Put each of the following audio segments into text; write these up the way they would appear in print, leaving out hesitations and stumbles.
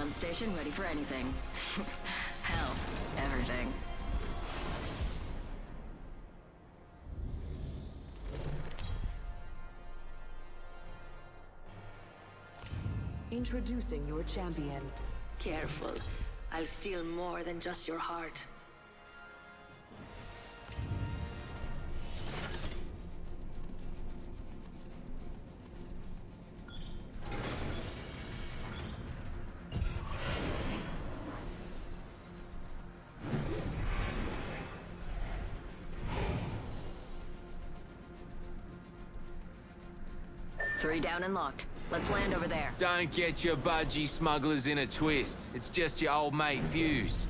Spawn station ready for anything. Hell, everything. Introducing your champion. Careful. I'll steal more than just your heart. Three down and locked. Let's land over there. Don't get your budgie smugglers in a twist. It's just your old mate Fuse.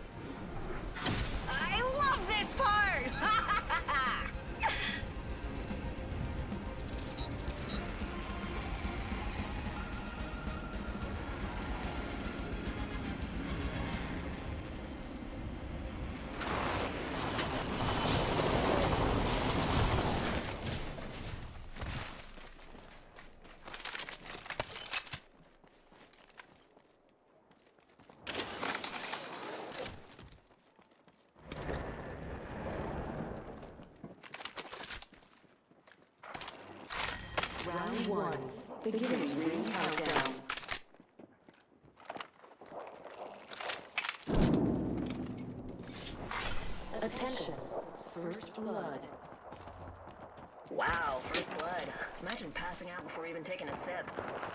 I love this part! Round one. Beginning ring countdown. Attention. First blood. Wow, first blood. Imagine passing out before even taking a sip.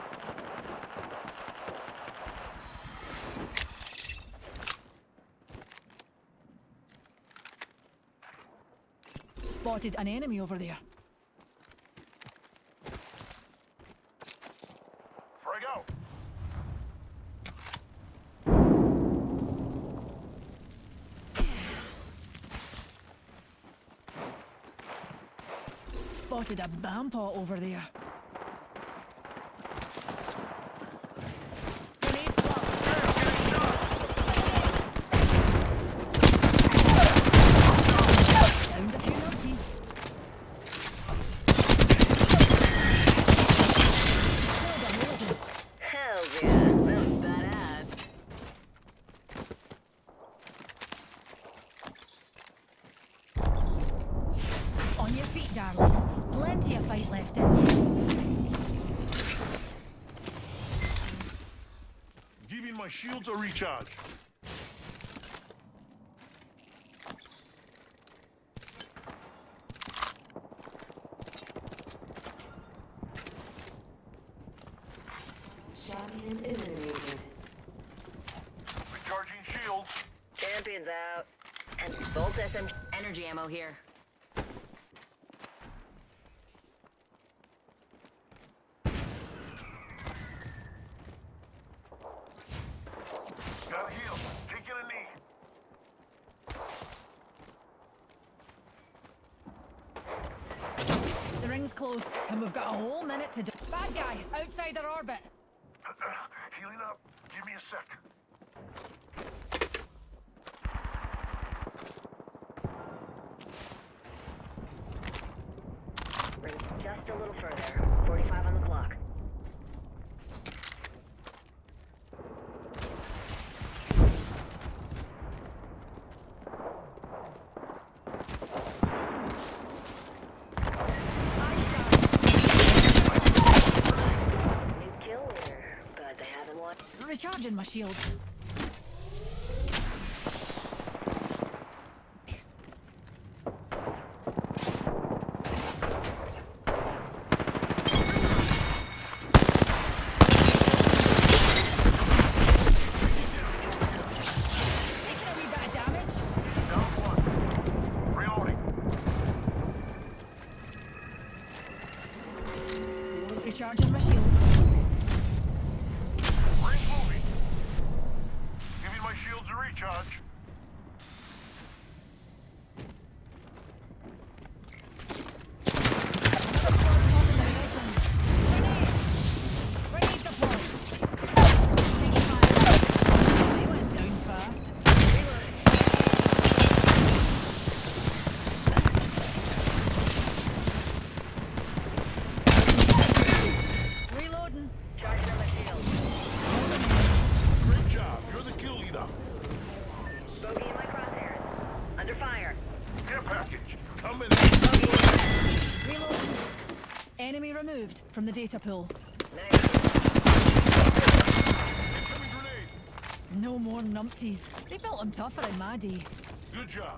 Spotted an enemy over there. Frag Spotted a Bampot over there. Grenade swap. Downed a few nutties. Hell yeah, that was badass. On your feet, darling. Plenty of fight left in you. Giving my shields a recharge. Champion eliminated. Recharging shields. Champion's out. And Bolt SM energy ammo here. Got healed. Taking a knee. The ring's close, and we've got a whole minute to do. Bad guy, outside their orbit. Healing up. Give me a sec. Ring's just a little further. 45 on the clock. New kill leader, but they haven't won. Recharging my shield. Taking a wee bit of damage. Down one. Reloading. Recharging my shields. Ring moving. Giving my shields a recharge. Grenade deployed. Taking fire. They went down fast. Reloading. Charging on my shield. removed from the data pool. Nice. Incoming grenade. No more numpties. They built them tougher in my day. Good job.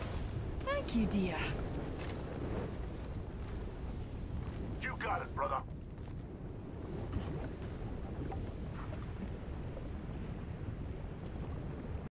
Thank you, dear. You got it, brother.